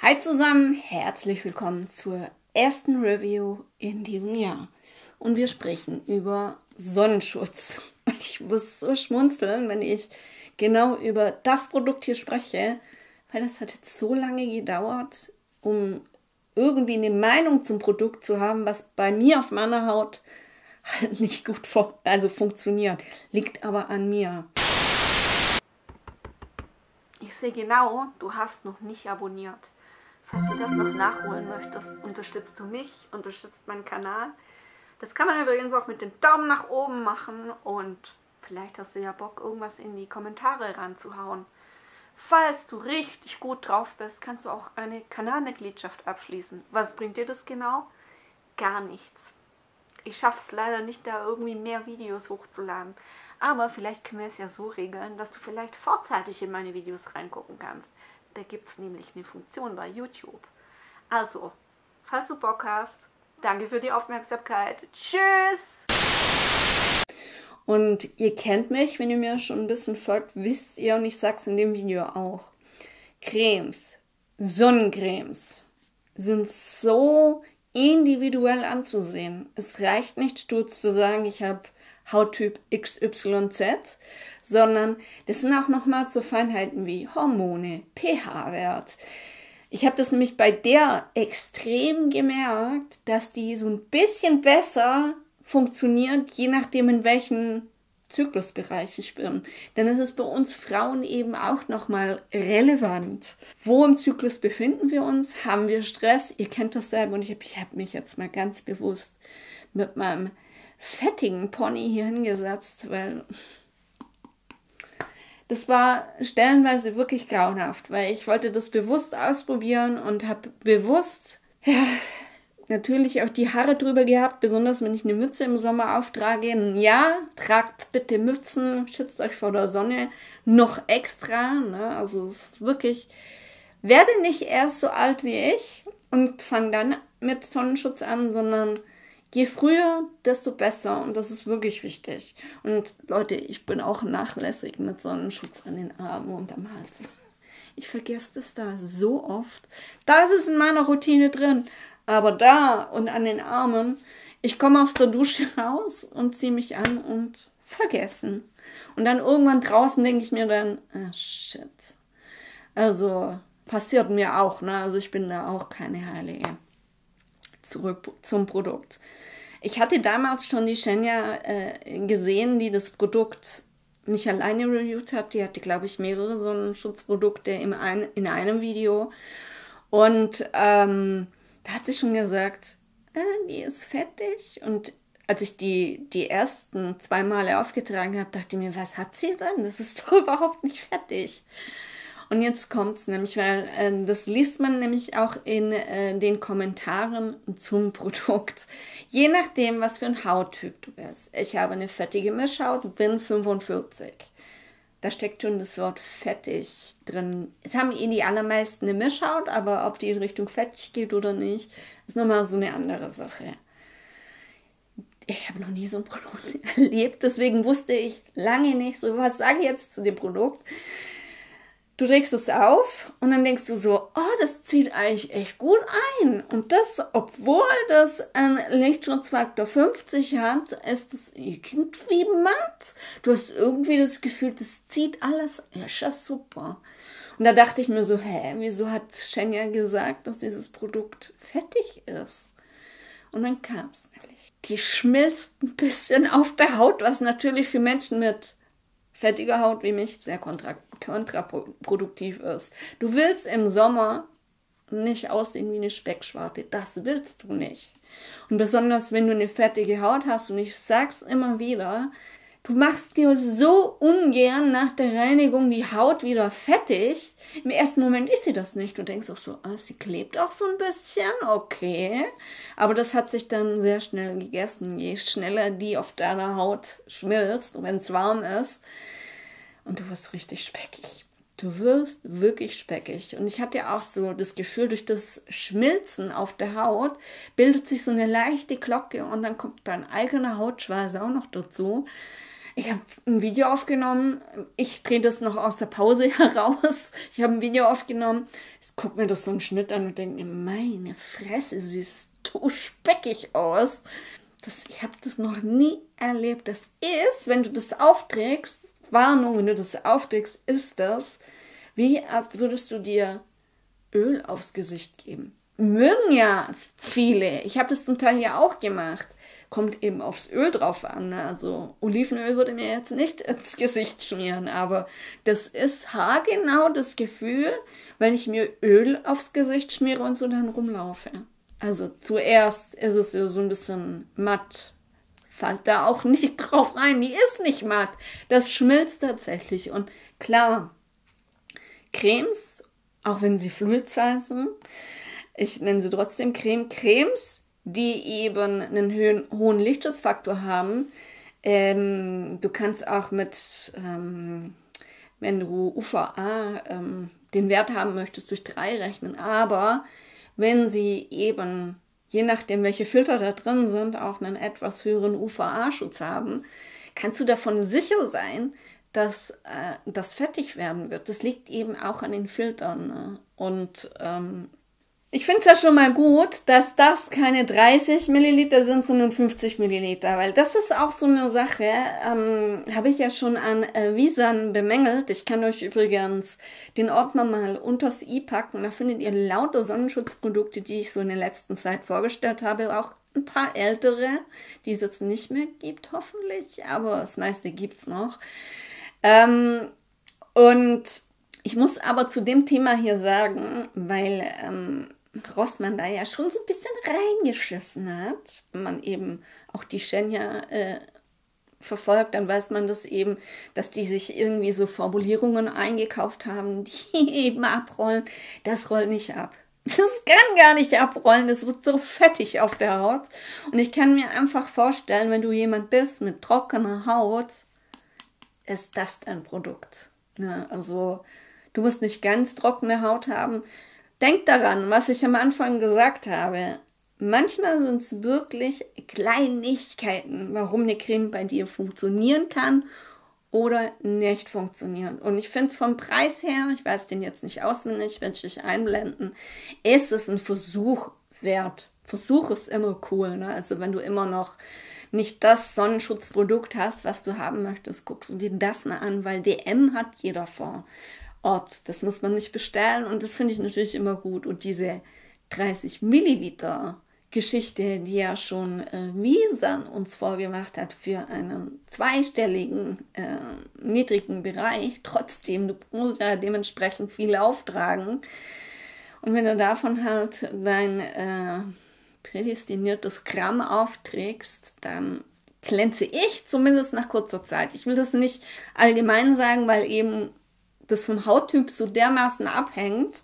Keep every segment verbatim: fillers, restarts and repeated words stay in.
Hi zusammen, herzlich willkommen zur ersten Review in diesem Jahr. Und wir sprechen über Sonnenschutz. Und ich muss so schmunzeln, wenn ich genau über das Produkt hier spreche, weil das hat jetzt so lange gedauert, um irgendwie eine Meinung zum Produkt zu haben, was bei mir auf meiner Haut halt nicht gut fun- also funktioniert. Liegt aber an mir. Ich sehe genau, du hast noch nicht abonniert. Falls du das noch nachholen möchtest, unterstützt du mich, unterstützt meinen Kanal. Das kann man übrigens auch mit dem Daumen nach oben machen und vielleicht hast du ja Bock, irgendwas in die Kommentare ranzuhauen. Falls du richtig gut drauf bist, kannst du auch eine Kanalmitgliedschaft abschließen. Was bringt dir das genau? Gar nichts. Ich schaffe es leider nicht, da irgendwie mehr Videos hochzuladen. Aber vielleicht können wir es ja so regeln, dass du vielleicht vorzeitig in meine Videos reingucken kannst. Da gibt es nämlich eine Funktion bei YouTube. Also, falls du Bock hast, danke für die Aufmerksamkeit. Tschüss! Und ihr kennt mich, wenn ihr mir schon ein bisschen folgt, wisst ihr, und ich sag's in dem Video auch. Cremes, Sonnencremes sind so individuell anzusehen. Es reicht nicht sturz zu sagen, ich habe Hauttyp X Y Z, sondern das sind auch nochmal so Feinheiten wie Hormone, pH-Wert. Ich habe das nämlich bei der extrem gemerkt, dass die so ein bisschen besser funktioniert, je nachdem in welchem Zyklusbereich ich bin. Denn es ist bei uns Frauen eben auch nochmal relevant. Wo im Zyklus befinden wir uns? Haben wir Stress? Ihr kennt das selber und ich habe hab mich jetzt mal ganz bewusst mit meinem fettigen Pony hier hingesetzt, weil das war stellenweise wirklich grauenhaft, weil ich wollte das bewusst ausprobieren und habe bewusst, ja, natürlich auch die Haare drüber gehabt, besonders wenn ich eine Mütze im Sommer auftrage. Ja, tragt bitte Mützen, schützt euch vor der Sonne, noch extra, ne? Also es ist wirklich, werde nicht erst so alt wie ich und fang dann mit Sonnenschutz an, sondern je früher, desto besser und das ist wirklich wichtig. Und Leute, ich bin auch nachlässig mit Sonnenschutz an den Armen und am Hals. Ich vergesse das da so oft. Da ist es in meiner Routine drin. Aber da und an den Armen, ich komme aus der Dusche raus und ziehe mich an und vergessen. Und dann irgendwann draußen denke ich mir dann, ah, shit. Also passiert mir auch, ne? Also ich bin da auch keine Heilige. Zurück zum Produkt. Ich hatte damals schon die Shenya äh, gesehen, die das Produkt nicht alleine reviewt hat. Die hatte, glaube ich, mehrere Sonnenschutzprodukte in, ein, in einem Video. Und ähm, da hat sie schon gesagt, äh, die ist fettig. Und als ich die, die ersten zwei Male aufgetragen habe, dachte ich mir, was hat sie denn? Das ist doch überhaupt nicht fettig. Und jetzt kommt's nämlich, weil äh, das liest man nämlich auch in äh, den Kommentaren zum Produkt. Je nachdem, was für ein Hauttyp du bist. Ich habe eine fettige Mischhaut, bin fünfundvierzig. Da steckt schon das Wort fettig drin. Es haben eh die allermeisten eine Mischhaut, aber ob die in Richtung fettig geht oder nicht, ist nochmal so eine andere Sache. Ich habe noch nie so ein Produkt erlebt, deswegen wusste ich lange nicht, so was sage ich jetzt zu dem Produkt. Du trägst es auf und dann denkst du so, oh, das zieht eigentlich echt gut ein. Und das, obwohl das einen Lichtschutzfaktor fünfzig hat, ist es irgendwie matt. Du hast irgendwie das Gefühl, das zieht alles, ist ja super. Und da dachte ich mir so, hä, wieso hat Shenya gesagt, dass dieses Produkt fettig ist? Und dann kam es nämlich. Die schmilzt ein bisschen auf der Haut, was natürlich für Menschen mit fettiger Haut wie mich sehr kontra kontraproduktiv ist. Du willst im Sommer nicht aussehen wie eine Speckschwarte. Das willst du nicht. Und besonders, wenn du eine fettige Haut hast, und ich sag's immer wieder, du machst dir so ungern nach der Reinigung die Haut wieder fettig. Im ersten Moment ist sie das nicht. Du denkst auch so, ah, sie klebt auch so ein bisschen, okay. Aber das hat sich dann sehr schnell gegessen. Je schneller die auf deiner Haut schmilzt und wenn es warm ist, und du wirst richtig speckig. Du wirst wirklich speckig. Und ich hatte auch so das Gefühl, durch das Schmilzen auf der Haut bildet sich so eine leichte Glocke und dann kommt dein eigener Hautschweiß auch noch dazu. Ich habe ein Video aufgenommen. Ich drehe das noch aus der Pause heraus. Ich habe ein Video aufgenommen. Ich gucke mir das so einen Schnitt an und denke mir, meine Fresse, siehst du speckig aus. Das, ich habe das noch nie erlebt. Das ist, wenn du das aufträgst, Warnung, wenn du das aufträgst, ist das, wie als würdest du dir Öl aufs Gesicht geben. Mögen ja viele. Ich habe das zum Teil ja auch gemacht. Kommt eben aufs Öl drauf an. Ne? Also Olivenöl würde mir jetzt nicht ins Gesicht schmieren, aber das ist haargenau das Gefühl, wenn ich mir Öl aufs Gesicht schmiere und so dann rumlaufe. Also zuerst ist es ja so ein bisschen matt. Fallt da auch nicht drauf rein. Die ist nicht matt. Das schmilzt tatsächlich. Und klar, Cremes, auch wenn sie Fluids heißen, ich nenne sie trotzdem Creme, Cremes, die eben einen höhen, hohen Lichtschutzfaktor haben. Ähm, du kannst auch mit, ähm, wenn du U V A ähm, den Wert haben möchtest, durch drei rechnen. Aber wenn sie eben, je nachdem welche Filter da drin sind, auch einen etwas höheren U V A-Schutz haben, kannst du davon sicher sein, dass äh, das fettig werden wird. Das liegt eben auch an den Filtern. Ne? Und ähm, ich finde es ja schon mal gut, dass das keine dreißig Milliliter sind, sondern fünfzig Milliliter, weil das ist auch so eine Sache, ähm, habe ich ja schon an äh, Visan bemängelt. Ich kann euch übrigens den Ordner mal unters i packen, da findet ihr lauter Sonnenschutzprodukte, die ich so in der letzten Zeit vorgestellt habe, auch ein paar ältere, die es jetzt nicht mehr gibt, hoffentlich, aber das meiste gibt's noch. Ähm, und ich muss aber zu dem Thema hier sagen, weil ähm, Rossmann da ja schon so ein bisschen reingeschissen hat, wenn man eben auch die Shenya äh, verfolgt, dann weiß man das eben, dass die sich irgendwie so Formulierungen eingekauft haben, die eben abrollen. Das rollt nicht ab. Das kann gar nicht abrollen, das wird so fettig auf der Haut. Und ich kann mir einfach vorstellen, wenn du jemand bist mit trockener Haut, ist das dein Produkt. Ne? Also du musst nicht ganz trockene Haut haben. Denk daran, was ich am Anfang gesagt habe. Manchmal sind es wirklich Kleinigkeiten, warum eine Creme bei dir funktionieren kann oder nicht funktionieren. Und ich finde es vom Preis her, ich weiß den jetzt nicht auswendig, werde ich einblenden, ist es ein Versuch wert. Versuch ist immer cool. Ne? Also wenn du immer noch nicht das Sonnenschutzprodukt hast, was du haben möchtest, guckst du dir das mal an, weil D M hat jeder vor Ort. Das muss man nicht bestellen und das finde ich natürlich immer gut. Und diese dreißig Milliliter Geschichte, die ja schon äh, Visan uns vorgemacht hat für einen zweistelligen, äh, niedrigen Bereich, trotzdem, du musst ja dementsprechend viel auftragen. Und wenn du davon halt dein äh, prädestiniertes Gramm aufträgst, dann glänze ich zumindest nach kurzer Zeit. Ich will das nicht allgemein sagen, weil eben das vom Hauttyp so dermaßen abhängt.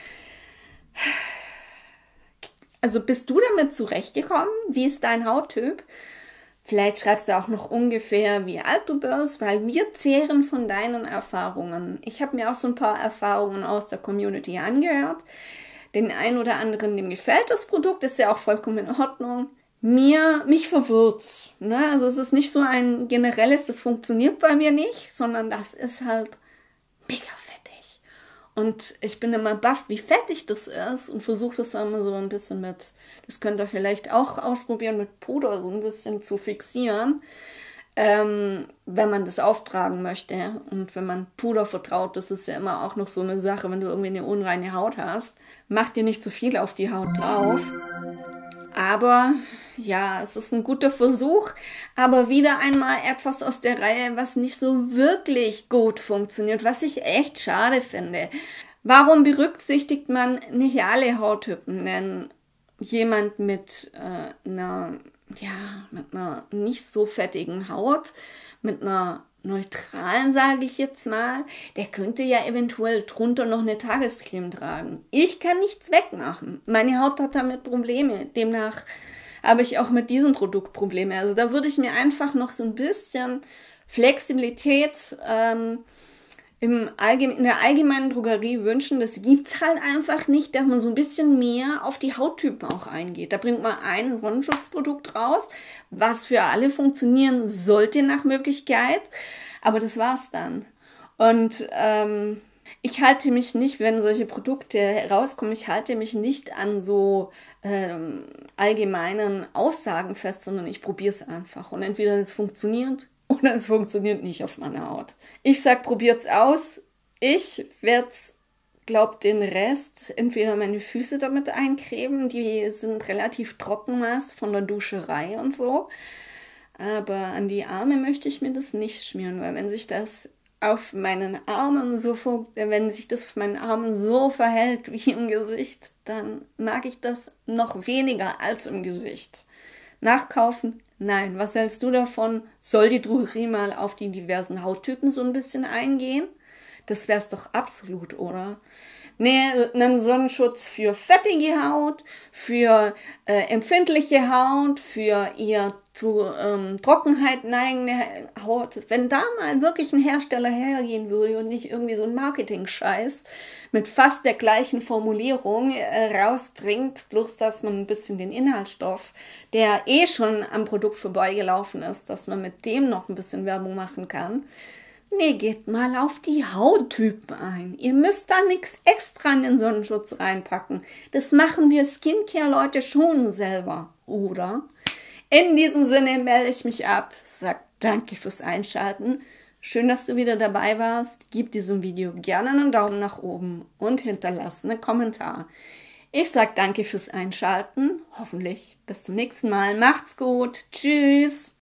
Also bist du damit zurechtgekommen? Wie ist dein Hauttyp? Vielleicht schreibst du auch noch ungefähr, wie alt du bist, weil wir zehren von deinen Erfahrungen. Ich habe mir auch so ein paar Erfahrungen aus der Community angehört. Den einen oder anderen, dem gefällt das Produkt, ist ja auch vollkommen in Ordnung. Mir, mich verwirrt's. Ne? Also es ist nicht so ein generelles, das funktioniert bei mir nicht, sondern das ist halt mega fettig. Und ich bin immer baff, wie fettig das ist und versuche das immer so ein bisschen mit, das könnt ihr vielleicht auch ausprobieren, mit Puder so ein bisschen zu fixieren, ähm, wenn man das auftragen möchte. Und wenn man Puder vertraut, das ist ja immer auch noch so eine Sache, wenn du irgendwie eine unreine Haut hast, mach dir nicht zu viel auf die Haut drauf. Aber ja, es ist ein guter Versuch, aber wieder einmal etwas aus der Reihe, was nicht so wirklich gut funktioniert, was ich echt schade finde. Warum berücksichtigt man nicht alle Hauttypen? Denn jemand mit äh, einer, ja, mit einer nicht so fettigen Haut, mit einer neutralen, sage ich jetzt mal, der könnte ja eventuell drunter noch eine Tagescreme tragen. Ich kann nichts wegmachen. Meine Haut hat damit Probleme. Demnach habe ich auch mit diesem Produkt Probleme. Also da würde ich mir einfach noch so ein bisschen Flexibilität ähm, im Allgeme- in der allgemeinen Drogerie wünschen, das gibt's halt einfach nicht, dass man so ein bisschen mehr auf die Hauttypen auch eingeht. Da bringt man ein Sonnenschutzprodukt raus, was für alle funktionieren sollte nach Möglichkeit, aber das war's dann. Und ähm, ich halte mich nicht, wenn solche Produkte rauskommen, ich halte mich nicht an so ähm, allgemeinen Aussagen fest, sondern ich probiere es einfach. Und entweder es funktioniert oder es funktioniert nicht auf meiner Haut. Ich sag, probiert's aus. Ich werde, glaub, den Rest, entweder meine Füße damit eincremen, die sind relativ trocken meist von der Duscherei und so. Aber an die Arme möchte ich mir das nicht schmieren, weil wenn sich das auf meinen Armen so, wenn sich das auf meinen Armen so verhält wie im Gesicht, dann mag ich das noch weniger als im Gesicht. Nachkaufen? Nein. Was hältst du davon? Soll die Drogerie mal auf die diversen Hauttypen so ein bisschen eingehen? Das wär's doch absolut, oder? Nee, einen Sonnenschutz für fettige Haut, für äh, empfindliche Haut, für eher zu ähm, Trockenheit neigende Haut. Wenn da mal wirklich ein Hersteller hergehen würde und nicht irgendwie so ein Marketing-Scheiß mit fast der gleichen Formulierung äh, rausbringt, bloß dass man ein bisschen den Inhaltsstoff, der eh schon am Produkt vorbeigelaufen ist, dass man mit dem noch ein bisschen Werbung machen kann. Nee, geht mal auf die Hauttypen ein. Ihr müsst da nichts extra in den Sonnenschutz reinpacken. Das machen wir Skincare-Leute schon selber, oder? In diesem Sinne melde ich mich ab. Sag danke fürs Einschalten. Schön, dass du wieder dabei warst. Gib diesem Video gerne einen Daumen nach oben und hinterlass einen Kommentar. Ich sag danke fürs Einschalten. Hoffentlich bis zum nächsten Mal. Macht's gut. Tschüss.